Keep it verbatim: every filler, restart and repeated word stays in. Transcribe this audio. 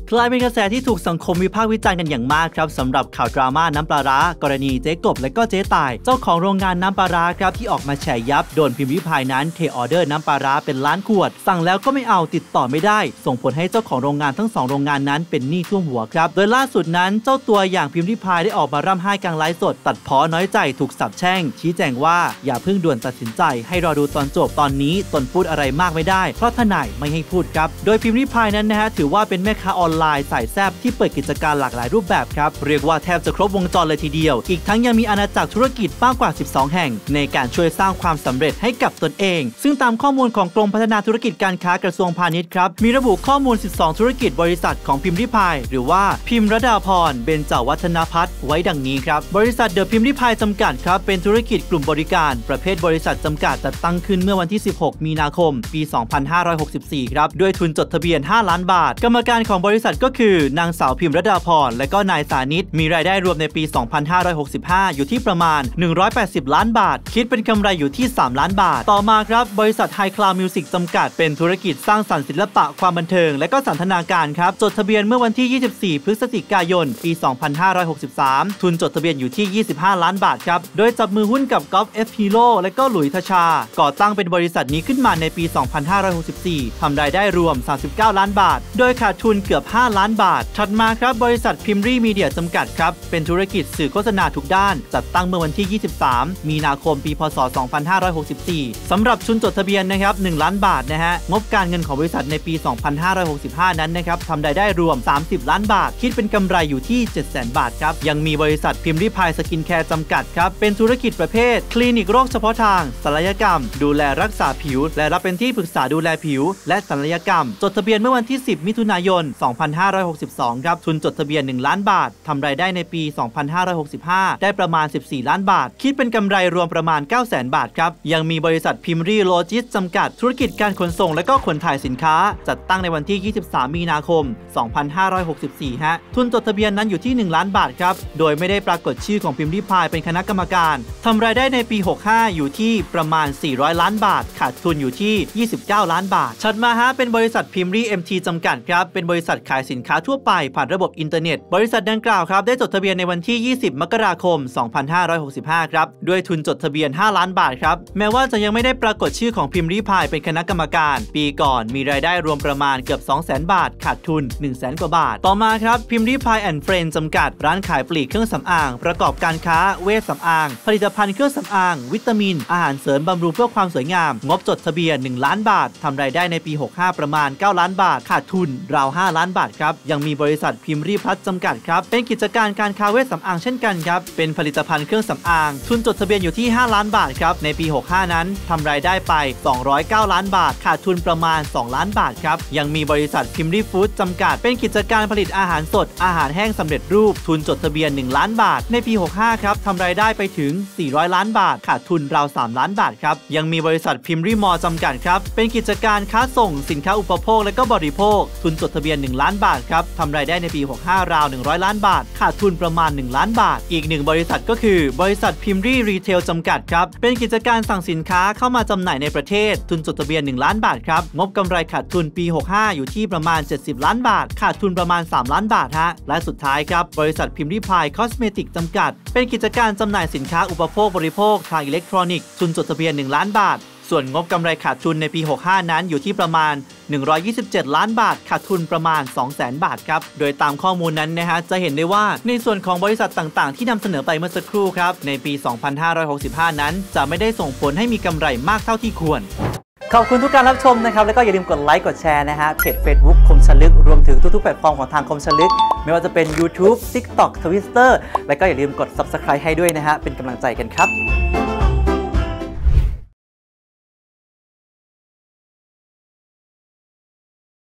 กลายเป็นกระแสที่ถูกสังคมวิพากษ์วิจารณ์กันอย่างมากครับสำหรับข่าวดราม่าน้ำปลาร้ากรณีเจ๊กบและก็เจ๊ต่ายเจ้าของโรงงานน้ำปลาร้าครับที่ออกมาแฉยับโดนพิมพ์ริพายนั้นเทออเดอร์น้ำปลาร้าเป็นล้านขวดสั่งแล้วก็ไม่เอาติดต่อไม่ได้ส่งผลให้เจ้าของโรงงานทั้งสองโรงงานนั้นเป็นหนี้ท่วมหัวครับโดยล่าสุดนั้นเจ้าตัวอย่างพิมพ์ริพายได้ออกมาร่ำไห้กลางไลฟ์สดตัดพ้อน้อยใจถูกสาปแช่งชี้แจงว่าอย่าเพิ่งด่วนตัดสินใจให้รอดูตอนจบตอนนี้ตนพูดอะไรมากไม่ได้เพราะทนายไม่ให้พูดครับโดยพิมพ์ริพายนั้นนะฮะถือว่าเป็นแม่ค้าออนไลน์สายแซ่บที่เปิดกิจการหลากหลายรูปแบบครับเรียกว่าแทบจะครบวงจรเลยทีเดียวอีกทั้งยังมีอาณาจักรธุรกิจมากกว่าสิบสองแห่งในการช่วยสร้างความสำเร็จให้กับตนเองซึ่งตามข้อมูลของกรมพัฒนาธุรกิจการค้ากระทรวงพาณิชย์ครับมีระบุข้อมูลสิบสองธุรกิจบริษัทของพิมพ์ริพายหรือว่าพิมพ์รดาพรเบญจวัฒนพัฒน์ไว้ดังนี้ครับบริษัทเดอะพิมพ์ริพายจำกัดครับเป็นธุรกิจกลุ่มบริการประเภทบริษัทจำกัดจัดตั้งขึ้นเมื่อวันที่สิบหกมีนาคมปีสองพันห้าร้อยหกสิบสี่ครับด้วยทุนจดทะเบียนห้าล้านบาทกรรมการของบริษัทก็คือนางสาวพิมพ์รดาพรและก็นายสานิตมีรายได้รวมในปีสองพันห้าร้อยหกสิบห้าอยู่ที่ประมาณหนึ่งร้อยแปดสิบล้านบาทคิดเป็นกำไรอยู่ที่สามล้านบาทต่อมาครับบริษัทไฮคลาวด์มิวสิกจำกัดเป็นธุรกิจสร้างสรรค์ศิลปะความบันเทิงและก็สันทนาการครับจดทะเบียนเมื่อวันที่ยี่สิบสี่พฤศจิกายนปีสองพันห้าร้อยหกสิบสามทุนจดทะเบียนอยู่ที่ยี่สิบห้าล้านบาทครับโดยจับมือหุ้นกับกอล์ฟเอฟฮีโร่และก็หลุยส์ทชาก่อตั้งเป็นบริษัทนี้ขึ้นมาในปีสองพันห้าร้อยหกสิบสี่ทำรายได้รวมสามสิบเก้าล้านบาทโดยขาดทุนเกือบห้าล้านบาทถัดมาครับบริษัทพิมพ์รีมีเดียจำกัดครับเป็นธุรกิจสื่อโฆษณาทุกด้านจัดตั้งเมื่อวันที่ยี่สิบสามมีนาคมปีพศสองพันห้าร้อยหกสิบสี่สำหรับทุนจดทะเบียนนะครับหนึ่งล้านบาทนะฮะงบการเงินของบริษัทในปีสองพันห้าร้อยหกสิบห้านั้นนะครับทำรายได้รวมสามสิบล้านบาทคิดเป็นกำไรอยู่ที่ เจ็ดแสน บาทครับยังมีบริษัทพิมพ์ริพายสกินแคร์จำกัดครับเป็นธุรกิจประเภทคลินิกโรคเฉพาะทางศัลยกรรมดูแลรักษาผิวและรับเป็นที่ปรึกษาดูแลผิวและศัลยกรรมจดทะเบียนเมื่อวันที่สิบมิถุนายนสองพันห้าร้อยหกสิบสองครับทุนจดทะเบียนหนึ่งล้านบาททำรายได้ในปีสองพันห้าร้อยหกสิบห้าได้ประมาณสิบสี่ล้านบาทคิดเป็นกำไรรวมประมาณ เก้าแสน บาทครับยังมีบริษัทพิมรีโลจิสจำกัดธุรกิจการขนส่งและก็ขนถ่ายสินค้าจัดตั้งในวันที่ยี่สิบสามมีนาคมสองพันห้าร้อยหกสิบสี่ฮะทุนจดทะเบียนนั้นอยู่ที่หนึ่งล้านบาทครับโดยไม่ได้ปรากฏชื่อของพิมพ์ริพายเป็นคณะกรรมการทำรายได้ในปีหกสิบห้าอยู่ที่ประมาณสี่ร้อยล้านบาทขาดทุนอยู่ที่ยี่สิบเก้าล้านบาทถัดมาฮะเป็นบริษัทพิมรี เอ็ม ที จำกัดครับเป็นบริษัทขายสินค้าทั่วไปผ่านระบบอินเทอร์เน็ตบริษัทดังกล่าวครับได้จดทะเบียนในวันที่ยี่สิบมกราคมสองพันห้าร้อยหกสิบห้าครับด้วยทุนจดทะเบียนห้าล้านบาทครับแม้ว่าจะยังไม่ได้ปรากฏชื่อของพิมพ์ริพายเป็นคณะกรรมการปีก่อนมีรายได้รวมประมาณเกือบ สองแสน บาทขาดทุน หนึ่งแสน กว่าบาทต่อมาครับพิมพ์ริพายแอนด์เฟรนด์จำกัดร้านขายปลีกเครื่องสำอางประกอบการค้าเวชสำอางผลิตภัณฑ์เครื่องสำอางวิตามินอาหารเสริมบำรุงเพื่อความสวยงามงบจดทะเบียนหนึ่งล้านบาททำรายได้ในปีหกสิบห้าประมาณเก้าล้านบาทขาดทุนราวห้าล้านบาทครับยังมีบริษัทพิมรีพลัสจำกัดครับเป็นกิจการการค้าเวชสำอางเช่นกันครับเป็นผลิตภัณฑ์เครื่องสำอางทุนจดทะเบียนอยู่ที่ห้าล้านบาทครับในปีหกสิบห้านั้นทำรายได้ไปสองร้อยเก้าล้านบาทขาดทุนประมาณสองล้านบาทครับยังมีบริษัทพิมรีฟู้ดจำกัดเป็นกิจการผลิตอาหารสดอาหารแห้งสำเร็จรูปทุนจดทะเบียนหนึ่งล้านบาทในปีหกสิบห้าครับทำรายได้ไปถึงสี่ร้อยล้านบาทขาดทุนราวสามล้านบาทครับยังมีบริษัทพิมรีมอลจำกัดครับเป็นกิจการค้าส่งสินค้าอุปโภคและก็บริโภคทุนจดทะเบียนหนึ่งล้านบาทครับทำรายได้ในปีหกสิบห้าราวหนึ่งร้อยล้านบาทขาดทุนประมาณหนึ่งล้านบาทอีกหนึ่งบริษัทก็คือบริษัทพิมรีรีเทลจำกัดครับเป็นกิจการสั่งสินค้าเข้ามาจำหน่ายในประเทศทุนจดทะเบียนหนึ่งล้านบาทครับงบกำไรขาดทุนปีหกสิบห้าอยู่ที่ประมาณเจ็ดสิบล้านบาทขาดทุนประมาณสามล้านบาทฮะและสุดท้ายครับบริษัทพิมรีพายคอสเมติกจำกัดเป็นกิจการจำหน่ายสินค้าอุปโภคบริโภคทางอิเล็กทรอนิกส์ทุนจดทะเบียนหนึ่งล้านบาทส่วนงบกำไรขาดทุนในปีหกสิบห้านั้นอยู่ที่ประมาณหนึ่งร้อยยี่สิบเจ็ดล้านบาทขาดทุนประมาณ สองแสน บาทครับโดยตามข้อมูลนั้นนะฮะจะเห็นได้ว่าในส่วนของบริษัทต่างๆที่นำเสนอไปเมื่อสักครู่ครับในปีสองพันห้าร้อยหกสิบห้านั้นจะไม่ได้ส่งผลให้มีกำไรมากเท่าที่ควรขอบคุณทุกการรับชมนะครับแล้วก็อย่าลืมกดไลค์กดแชร์นะฮะเพจ Facebook คมชลึกรวมถึงทุกๆแพลตฟอร์มของทางคมชลึกไม่ว่าจะเป็น YouTube TikTok Twitter และก็อย่าลืมกด Subscribe ให้ด้วยนะฮะเป็นกำลังใจกันครับ